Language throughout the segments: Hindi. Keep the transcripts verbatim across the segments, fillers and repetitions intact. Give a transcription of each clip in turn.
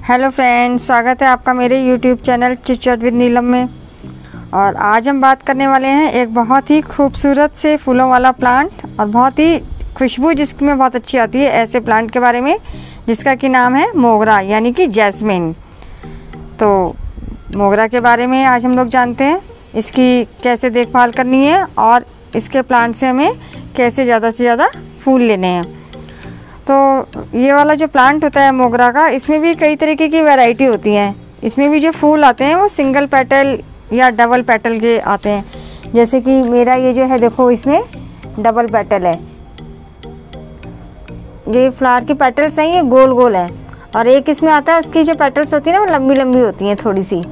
हेलो फ्रेंड्स, स्वागत है आपका मेरे YouTube channel chit chat with Neelam में। और आज हम बात करने वाले हैं एक बहुत ही खूबसूरत से फूलों वाला प्लांट और बहुत ही खुशबू जिसमें बहुत अच्छी आती है ऐसे प्लांट के बारे में, जिसका कि नाम है मोगरा यानी कि जैस्मिन। तो मोगरा के बारे में आज हम लोग जानते हैं, इसकी कैसे देखभाल करनी है और इसके प्लांट से हमें कैसे ज़्यादा से ज़्यादा फूल लेने हैं। तो ये वाला जो प्लांट होता है मोगरा का, इसमें भी कई तरीके की वैरायटी होती हैं। इसमें भी जो फूल आते हैं वो सिंगल पेटल या डबल पेटल के आते हैं। जैसे कि मेरा ये जो है देखो, इसमें डबल पेटल है। ये फ्लावर की पेटल्स हैं, ये गोल गोल है। और एक इसमें आता है, उसकी जो पेटल्स होती है ना वो लंबी लंबी होती हैं थोड़ी सी।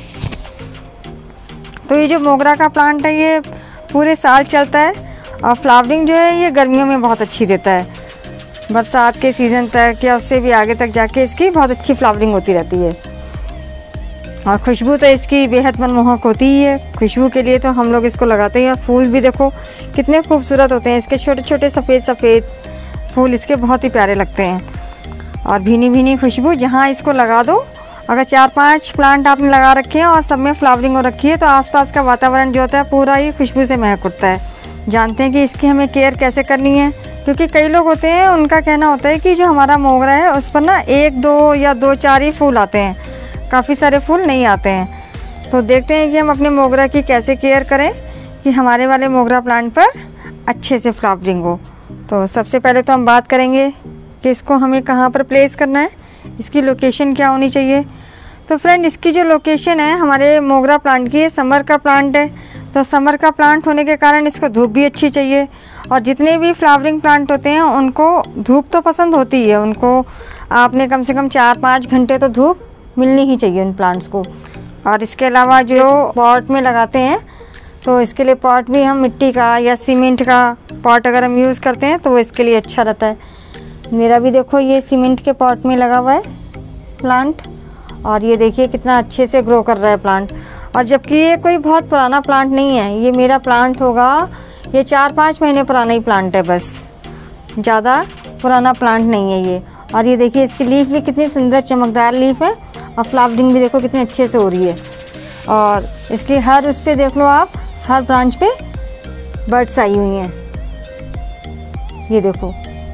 तो ये जो मोगरा का प्लांट है ये पूरे साल चलता है और फ्लावरिंग जो है ये गर्मियों में बहुत अच्छी देता है। बरसात के सीज़न तक या उससे भी आगे तक जाके इसकी बहुत अच्छी फ्लावरिंग होती रहती है। और खुशबू तो इसकी बेहद मनमोहक होती ही है। खुशबू के लिए तो हम लोग इसको लगाते हैं। फूल भी देखो कितने खूबसूरत होते हैं, इसके छोटे छोटे सफ़ेद सफ़ेद फूल इसके बहुत ही प्यारे लगते हैं। और भीनी भीनी खुशबू, जहाँ इसको लगा दो, अगर चार पांच प्लांट आपने लगा रखे हैं और सब में फ्लावरिंग हो रखी है तो आसपास का वातावरण जो होता है पूरा ही खुशबू से महक उठता है। जानते हैं कि इसकी हमें केयर कैसे करनी है, क्योंकि कई लोग होते हैं उनका कहना होता है कि जो हमारा मोगरा है उस पर ना एक दो या दो चार ही फूल आते हैं, काफ़ी सारे फूल नहीं आते हैं। तो देखते हैं कि हम अपने मोगरा की कैसे केयर करें कि हमारे वाले मोगरा प्लांट पर अच्छे से फ्लावरिंग हो। तो सबसे पहले तो हम बात करेंगे कि इसको हमें कहाँ पर प्लेस करना है, इसकी लोकेशन क्या होनी चाहिए। तो फ्रेंड, इसकी जो लोकेशन है हमारे मोगरा प्लांट की, समर का प्लांट है। तो समर का प्लांट होने के कारण इसको धूप भी अच्छी चाहिए। और जितने भी फ्लावरिंग प्लांट होते हैं उनको धूप तो पसंद होती है, उनको आपने कम से कम चार पाँच घंटे तो धूप मिलनी ही चाहिए उन प्लांट्स को। और इसके अलावा जो पॉट में लगाते हैं तो इसके लिए पॉट भी हम मिट्टी का या सीमेंट का पॉट अगर हम यूज़ करते हैं तो वो इसके लिए अच्छा रहता है। मेरा भी देखो ये सीमेंट के पॉट में लगा हुआ है प्लांट, और ये देखिए कितना अच्छे से ग्रो कर रहा है प्लांट। और जबकि ये कोई बहुत पुराना प्लांट नहीं है, ये मेरा प्लांट होगा ये चार पाँच महीने पुराना ही प्लांट है, बस ज़्यादा पुराना प्लांट नहीं है ये। और ये देखिए इसकी लीफ भी कितनी सुंदर चमकदार लीफ है और फ्लावरिंग भी देखो कितने अच्छे से हो रही है। और इसकी हर उस पर देख लो आप, हर ब्रांच पे बर्ड्स आई हुई हैं, ये देखो।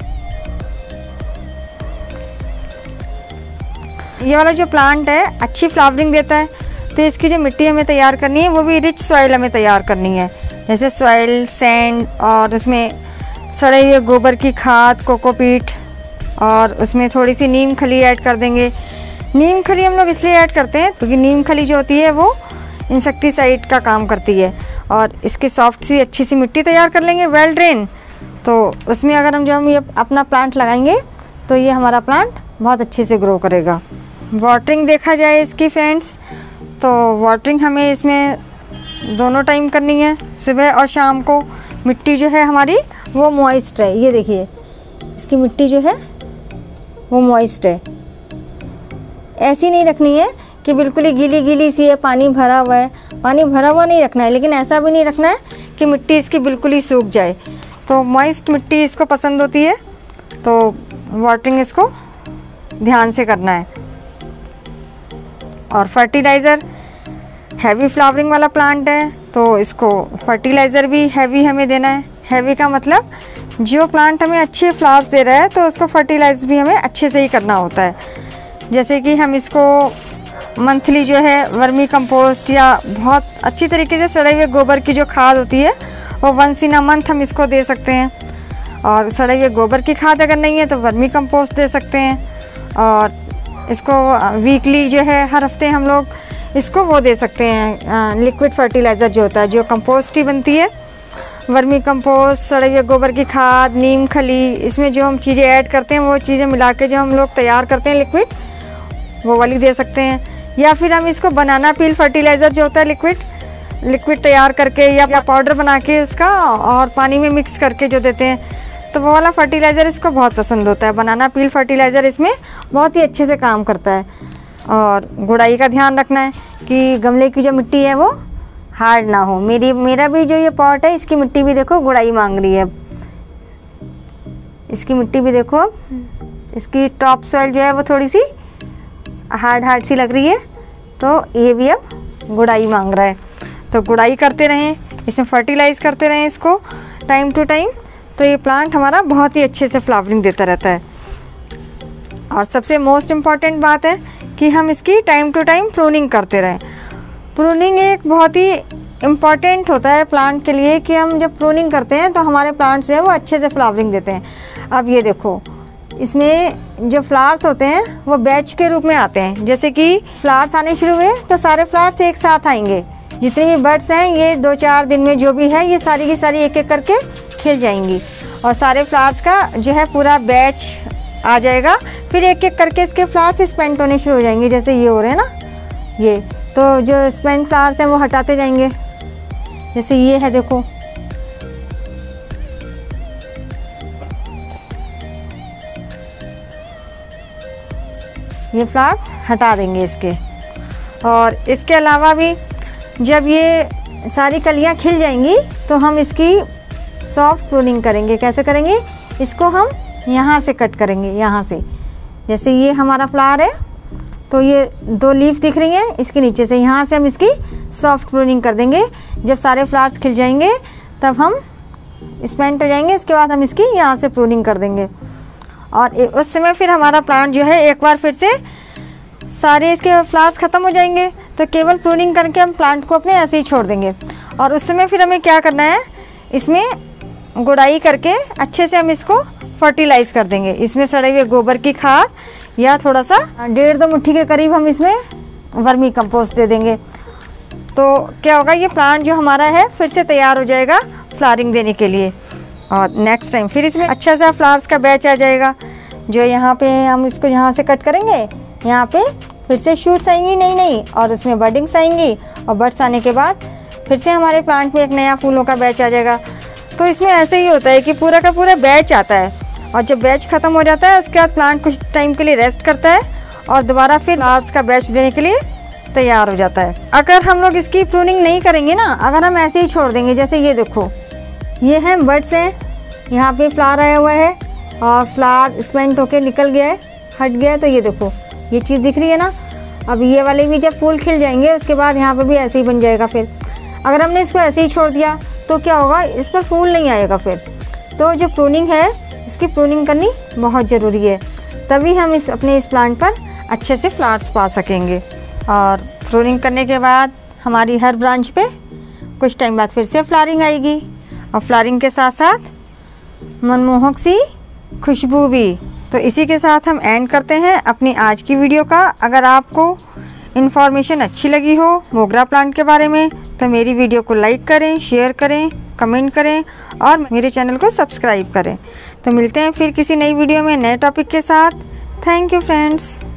ये वाला जो प्लांट है अच्छी फ्लावरिंग देता है। तो इसकी जो मिट्टी हमें तैयार करनी है वो भी रिच सॉइल हमें तैयार करनी है, जैसे सॉइल, सैंड, और उसमें सड़े हुए गोबर की खाद, कोकोपीट, और उसमें थोड़ी सी नीम खली ऐड कर देंगे। नीम खली हम लोग इसलिए ऐड करते हैं क्योंकि नीम खली जो होती है वो इंसेक्टिसाइड का काम करती है। और इसकी सॉफ्ट सी अच्छी सी मिट्टी तैयार कर लेंगे, वेल ड्रेन। तो उसमें अगर हम जो हम ये अपना प्लांट लगाएंगे तो ये हमारा प्लांट बहुत अच्छे से ग्रो करेगा। वाटरिंग देखा जाए इसकी फ्रेंड्स, तो वाटरिंग हमें इसमें दोनों टाइम करनी है, सुबह और शाम को। मिट्टी जो है हमारी वो मॉइस्ट है, ये देखिए इसकी मिट्टी जो है वो मॉइस्ट है। ऐसी नहीं रखनी है कि बिल्कुल ही गीली गीली सी है, पानी भरा हुआ है। पानी भरा हुआ नहीं रखना है, लेकिन ऐसा भी नहीं रखना है कि मिट्टी इसकी बिल्कुल ही सूख जाए। तो मॉइस्ट मिट्टी इसको पसंद होती है, तो वाटरिंग इसको ध्यान से करना है। और फर्टिलाइज़र, हैवी फ्लावरिंग वाला प्लांट है तो इसको फर्टिलाइज़र भी हैवी हमें देना है। हैवी का मतलब जो प्लांट हमें अच्छे फ्लावर्स दे रहा है तो उसको फर्टिलाइज भी हमें अच्छे से ही करना होता है। जैसे कि हम इसको मंथली जो है वर्मी कंपोस्ट या बहुत अच्छी तरीके से सड़े हुए गोबर की जो खाद होती है वो वंस इन अ मंथ हम इसको दे सकते हैं। और सड़े हुए गोबर की खाद अगर नहीं है तो वर्मी कंपोस्ट दे सकते हैं। और इसको वीकली जो है हर हफ्ते हम लोग इसको वो दे सकते हैं, लिक्विड फर्टिलाइज़र जो होता है, जो कंपोस्ट ही बनती है, वर्मी कंपोस्ट, सड़े हुए गोबर की खाद, नीम खली, इसमें जो हम चीज़ें ऐड करते हैं वो चीज़ें मिला के जो हम लोग तैयार करते हैं लिक्विड, वो वाली दे सकते हैं। या फिर हम इसको बनाना पील फर्टिलाइज़र जो होता है लिक्विड लिक्विड तैयार करके या पाउडर बना के उसका और पानी में मिक्स करके जो देते हैं, तो वो वाला फर्टिलाइज़र इसको बहुत पसंद होता है। बनाना पील फर्टिलाइज़र इसमें बहुत ही अच्छे से काम करता है। और गुड़ाई का ध्यान रखना है कि गमले की जो मिट्टी है वो हार्ड ना हो। मेरी मेरा भी जो ये पॉट है इसकी मिट्टी भी देखो गुड़ाई मांग रही है। इसकी मिट्टी भी देखो, इसकी टॉप सॉइल जो है वो थोड़ी सी हार्ड हार्ड सी लग रही है, तो ये भी अब गुड़ाई मांग रहा है। तो गुड़ाई करते रहें, इसमें फर्टिलाइज़ करते रहें इसको टाइम टू टाइम, तो ये प्लांट हमारा बहुत ही अच्छे से फ्लावरिंग देता रहता है। और सबसे मोस्ट इम्पॉर्टेंट बात है कि हम इसकी टाइम टू टाइम प्रूनिंग करते रहें। प्रूनिंग एक बहुत ही इम्पॉर्टेंट होता है प्लांट के लिए कि हम जब प्रूनिंग करते हैं तो हमारे प्लांट्स जो है वो अच्छे से फ्लावरिंग देते हैं। अब ये देखो, इसमें जो फ्लावर्स होते हैं वो बैच के रूप में आते हैं। जैसे कि फ्लावर्स आने शुरू हुए तो सारे फ्लावर्स एक साथ आएंगे। जितनी भी बर्ड्स हैं ये दो चार दिन में जो भी है ये सारी की सारी एक एक करके खिल जाएंगी और सारे फ्लावर्स का जो है पूरा बैच आ जाएगा। फिर एक एक करके इसके फ्लावर्स स्पेंट होने शुरू हो जाएंगे। जैसे ये हो रहे हैं ना, ये तो जो स्पेंट फ्लावर्स हैं वो हटाते जाएंगे। जैसे ये है, देखो ये फ्लावर्स हटा देंगे इसके। और इसके अलावा भी जब ये सारी कलियां खिल जाएंगी तो हम इसकी सॉफ्ट प्रूनिंग करेंगे। कैसे करेंगे? इसको हम यहाँ से कट करेंगे, यहाँ से। जैसे ये हमारा फ्लावर है तो ये दो लीफ दिख रही हैं, इसके नीचे से यहाँ से हम इसकी सॉफ्ट प्रूनिंग कर देंगे। जब सारे फ्लावर्स खिल जाएंगे तब हम स्पेंट हो जाएंगे, इसके बाद हम इसकी यहाँ से प्रूनिंग कर देंगे। और उस समय फिर हमारा प्लांट जो है एक बार फिर से सारे इसके फ्लावर्स ख़त्म हो जाएंगे तो केवल प्रूनिंग करके हम प्लांट को अपने ऐसे ही छोड़ देंगे। और उस समय फिर हमें क्या करना है, इसमें गुड़ाई करके अच्छे से हम इसको फर्टिलाइज़ कर देंगे। इसमें सड़े हुए गोबर की खाद या थोड़ा सा डेढ़ दो मुट्ठी के करीब हम इसमें वर्मी कंपोस्ट दे देंगे। तो क्या होगा, ये प्लांट जो हमारा है फिर से तैयार हो जाएगा फ्लावरिंग देने के लिए। और नेक्स्ट टाइम फिर इसमें अच्छा सा फ्लावर्स का बैच आ जाएगा। जो यहाँ पे हम इसको यहाँ से कट करेंगे, यहाँ पे फिर से शूट्स आएंगी नई नई और उसमें बर्डिंग्स आएंगी और बर्ड्स आने के बाद फिर से हमारे प्लांट में एक नया फूलों का बैच आ जाएगा। तो इसमें ऐसे ही होता है कि पूरा का पूरा बैच आता है और जब बैच ख़त्म हो जाता है उसके बाद प्लांट कुछ टाइम के लिए रेस्ट करता है और दोबारा फिर फ्लावर्स का बैच देने के लिए तैयार हो जाता है। अगर हम लोग इसकी प्रूनिंग नहीं करेंगे ना, अगर हम ऐसे ही छोड़ देंगे, जैसे ये देखो ये हैं बर्ड्स हैं, यहाँ पे फ्लावर आया हुआ है और फ्लावर स्पेंट होके निकल गया है, हट गया है। तो ये देखो ये चीज़ दिख रही है ना। अब ये वाले भी जब फूल खिल जाएंगे उसके बाद यहाँ पे भी ऐसे ही बन जाएगा। फिर अगर हमने इसको ऐसे ही छोड़ दिया तो क्या होगा, इस पर फूल नहीं आएगा फिर। तो जो प्रूनिंग है इसकी प्रूनिंग करनी बहुत ज़रूरी है, तभी हम इस अपने इस प्लांट पर अच्छे से फ्लावर्स पा सकेंगे। और प्रूनिंग करने के बाद हमारी हर ब्रांच पे कुछ टाइम बाद फिर से फ्लावरिंग आएगी और फ्लावरिंग के साथ साथ मनमोहक सी खुशबू भी। तो इसी के साथ हम एंड करते हैं अपनी आज की वीडियो का। अगर आपको इन्फॉर्मेशन अच्छी लगी हो मोगरा प्लांट के बारे में तो मेरी वीडियो को लाइक करें, शेयर करें, कमेंट करें और मेरे चैनल को सब्सक्राइब करें। तो मिलते हैं फिर किसी नई वीडियो में नए टॉपिक के साथ। Thank you friends.